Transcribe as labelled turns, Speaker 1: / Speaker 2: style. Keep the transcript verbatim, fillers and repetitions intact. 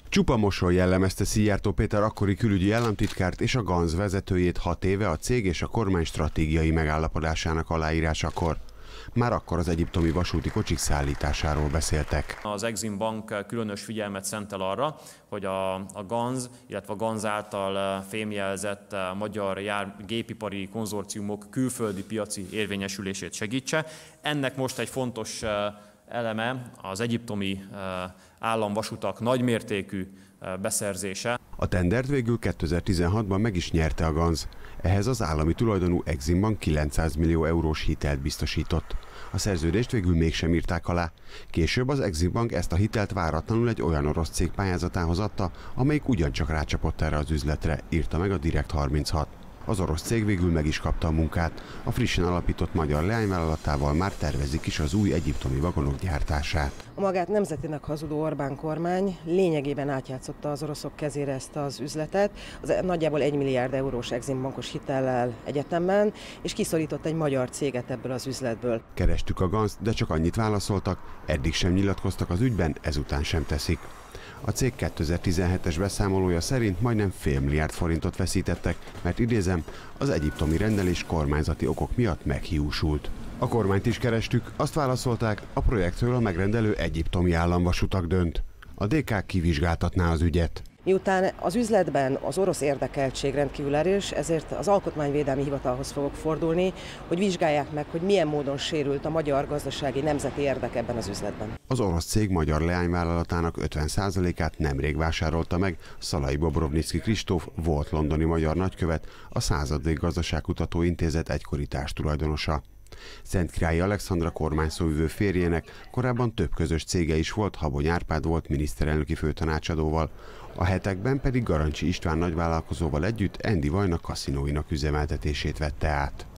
Speaker 1: Csupa mosoly jellemezte Szijjártó Péter akkori külügyi államtitkárt és a GANZ vezetőjét hat éve a cég és a kormány stratégiai megállapodásának aláírásakor. Már akkor az egyiptomi vasúti kocsik szállításáról beszéltek.
Speaker 2: Az Exim Bank különös figyelmet szentel arra, hogy a, a GANZ, illetve a GANZ által fémjelzett magyar jár, gépipari konzorciumok külföldi piaci érvényesülését segítse. Ennek most egy fontos eleme az egyiptomi államvasutak nagymértékű beszerzése.
Speaker 1: A tendert végül kétezer-tizenhatban meg is nyerte a GANZ. Ehhez az állami tulajdonú Exim Bank kilencszáz millió eurós hitelt biztosított. A szerződést végül mégsem írták alá. Később az Exim Bank ezt a hitelt váratlanul egy olyan orosz cég pályázatához adta, amelyik ugyancsak rácsapott erre az üzletre, írta meg a Direkt harminchat. Az orosz cég végül meg is kapta a munkát. A frissen alapított magyar leányvállalatával már tervezik is az új egyiptomi vagonok gyártását.
Speaker 3: A magát nemzetének hazudó Orbán kormány lényegében átjátszotta az oroszok kezére ezt az üzletet, az nagyjából egy milliárd eurós Exim Bankos hitellel egyetemben, és kiszorított egy magyar céget ebből az üzletből.
Speaker 1: Kerestük a GANZ-t, de csak annyit válaszoltak, eddig sem nyilatkoztak az ügyben, ezután sem teszik. A cég kétezer-tizenhetes beszámolója szerint majdnem fél milliárd forintot veszítettek, mert idézem, az egyiptomi rendelés kormányzati okok miatt meghiúsult. A kormányt is kerestük, azt válaszolták, a projektről a megrendelő egyiptomi államvasutak dönt. A dé ká kivizsgáltatná az ügyet.
Speaker 3: Miután az üzletben az orosz érdekeltség rendkívül erős, ezért az Alkotmányvédelmi Hivatalhoz fogok fordulni, hogy vizsgálják meg, hogy milyen módon sérült a magyar gazdasági nemzeti érdek ebben az üzletben.
Speaker 1: Az orosz cég magyar leányvállalatának ötven százalékát nemrég vásárolta meg Szalai Bobrovnicki Kristóf, volt londoni magyar nagykövet, a Századik Gazdaságkutató Intézet egykori társtulajdonosa. Szentkirályi Alexandra kormányszóvivő férjének korábban több közös cége is volt, Habony Árpád volt miniszterelnöki főtanácsadóval, a hetekben pedig Garancsi István nagyvállalkozóval együtt Andy Vajna kaszinóinak üzemeltetését vette át.